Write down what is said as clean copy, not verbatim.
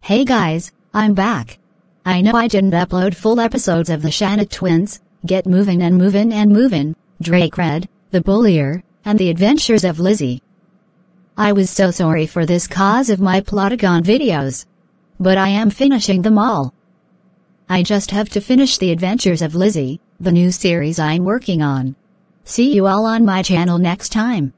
Hey guys, I'm back. I know I didn't upload full episodes of the Shanna Twins, Get Movin' and Movin' and Movin', Drake Red, The Bullier, and The Adventures of Lizzie. I was so sorry for this cause of my Plotagon videos. But I am finishing them all. I just have to finish The Adventures of Lizzie, the new series I'm working on. See you all on my channel next time.